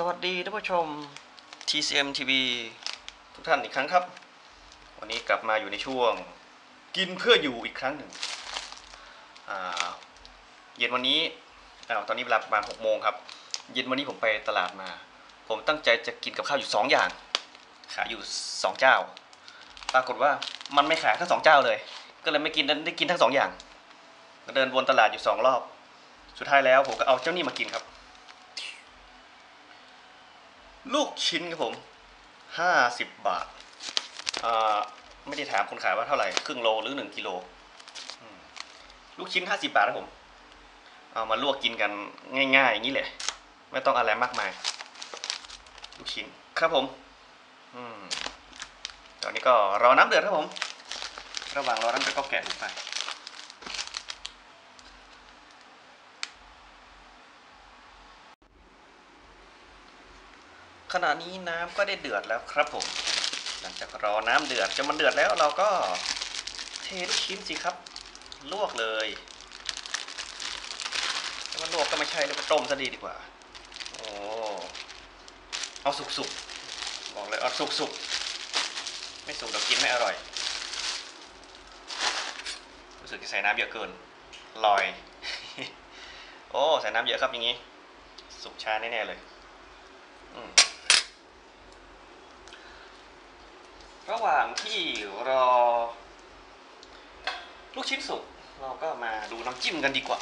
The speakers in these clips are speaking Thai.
วัสดีท่านผู้ชม TCM TV ทุกท่านอีกครั้งครับวันนี้กลับมาอยู่ในช่วงกินเพื่ออยู่อีกครั้งหนึ่งเย็นวันนี้ตอนนี้เวลาประมาณ6 โมงครับเย็นวันนี้ผมไปตลาดมาผมตั้งใจจะกินกับข้าวอยู่2 อย่างขายอยู่2 เจ้าปรากฏว่ามันไม่ขายทั้ง2 เจ้าเลยก็เลยไม่กินได้กินทั้ง2 อย่างเดินวนตลาดอยู่2 รอบสุดท้ายแล้วผมก็เอาเจ้านี่มากินครับลูกชิ้นครับผม50 บาทไม่ได้ถามคนขายว่าเท่าไหร่ครึ่งโลหรือ1 กิโลลูกชิ้น50 บาทครับผมเอามาลวกกินกันง่ายๆอย่างนี้แหละไม่ต้องอะไรมากมายลูกชิ้นครับผมตอนนี้ก็รอน้ำเดือดครับผมระหว่างรอน้ำเดือดก็แกะถุงไปขณะนี้น้ำก็ได้เดือดแล้วครับผมหลังจากรอน้ำเดือดจนมันเดือดแล้วเราก็เทลูกชิ้นสิครับลวกเลยถ้ามันลวกก็ไม่ใช่แล้วก็ต้มซะดีกว่าโอ้เอาสุกๆบอกเลยเอาสุกๆไม่สุกเดี๋ยวกินไม่อร่อยรู้สึกจะใส่น้ำเยอะเกินลอย โอ้ใส่น้ำเยอะครับอย่างนี้สุกช้าแน่ๆเลยระหว่างที่รอลูกชิ้นสุกเราก็มาดูน้ำจิ้มกันดีกว่า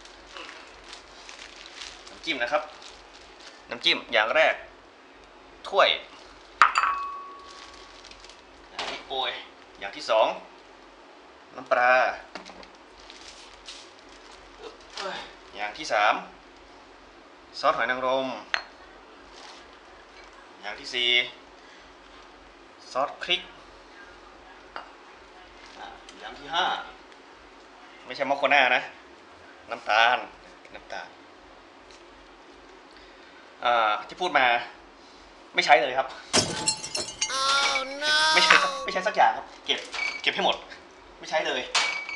น้ำจิ้มนะครับน้ำจิ้มอย่างแรกถ้วยอย่างที่โปรยอย่างที่2น้ำปลาอย่างที่3ซอสหอยนางรมอย่างที่4ซอสพริกอย่างที่5ไม่ใช่มอคโคน่านะน้ำตาลที่พูดมาไม่ใช้เลยครับ oh, no. ไม่ใช้สักอย่างครับเก็บให้หมดไม่ใช้เลย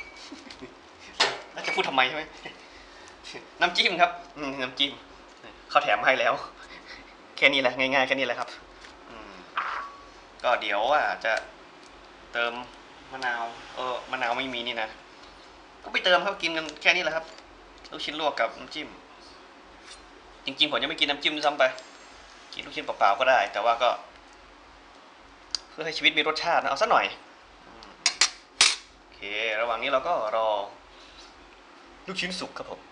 แล้วจะพูดทำไมใช่ไหมน้ำจิ้มครับน้ำจิ้มเขาแถมให้แล้วแค่นี้แหละง่ายๆแค่นี้แหละครับก็เดี๋ยวจะเติมมะนาวมะนาวไม่มีนี่นะก็ไปเติมครับกินกันแค่นี้แหละครับลูกชิ้นลวกกับน้ำจิ้มจริงๆผมยังไม่กินน้ำจิ้มด้วยซ้ำไปกินลูกชิ้นเปล่าๆก็ได้แต่ว่าก็เพื่อให้ชีวิตมีรสชาตินะเอาซะหน่อยโอเคระหว่างนี้เราก็รอลูกชิ้นสุกครับผม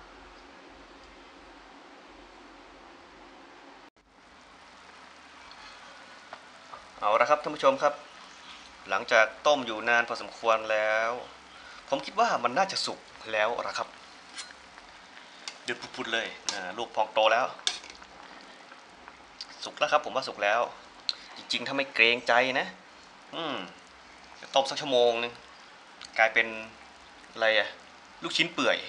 เอาละครับท่านผู้ชมครับหลังจากต้มอยู่นานพอสมควรแล้วผมคิดว่ามันน่าจะสุกแล้วนะครับเดือดปุดๆเลยลูกพองโตแล้วสุกแล้วครับผมว่าสุกแล้วจริงๆถ้าไม่เกรงใจนะจะต้มสักชั่วโมงนึงกลายเป็นอะไรลูกชิ้นเปื่อย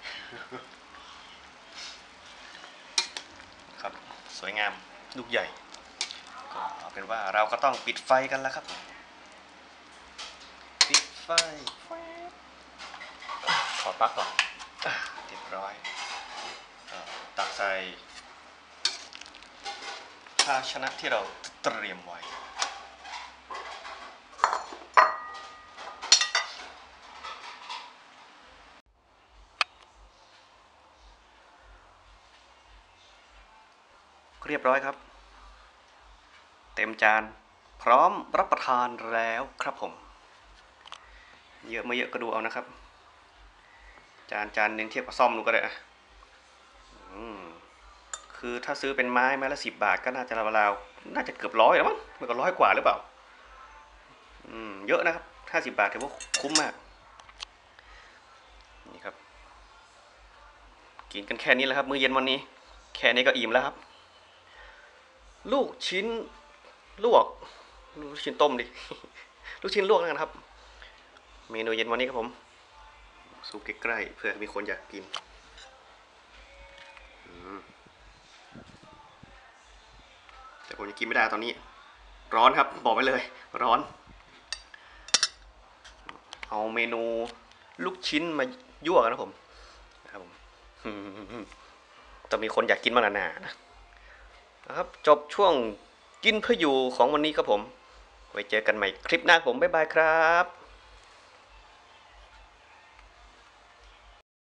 ครับสวยงามลูกใหญ่ก็เอาเป็นว่าเราก็ต้องปิดไฟกันแล้วครับปิดไฟขอปลั๊กก่อนเรียบร้อยตักใส่ภาชนะที่เราเตรียมไว้เรียบร้อยครับเต็มจานพร้อมรับประทานแล้วครับผมเยอะไม่เยอะก็ดูเอานะครับจานหนึ่งเทียบกับซ่อมดูก็ได้คือถ้าซื้อเป็นไม้ละ10 บาทก็น่าจะราวๆน่าจะเกือบ100แล้วมั้งมันก็100 กว่าหรือเปล่าเยอะนะครับ50 บาทถือว่าคุ้มมากนี่ครับกินกันแค่นี้แหละครับมื้อเย็นวันนี้แค่นี้ก็อิ่มแล้วครับลูกชิ้นลวกลูกชิ้นต้มดิลูกชิ้นลวกนะครับเมนูเย็นวันนี้ครับผมซุปใกล้ๆเผื่อมีคนอยากกินแต่ผมยังกินไม่ได้ตอนนี้ร้อนครับบอกไว้เลยร้อนเอาเมนูลูกชิ้นมายั่วกันนะผมต้องมีคนอยากกินมากหนาๆนะนะครับจบช่วงกินเพื่ออยู่ของวันนี้ครับผมไว้เจอกันใหม่คลิปหน้าผมบ๊ายบายครับ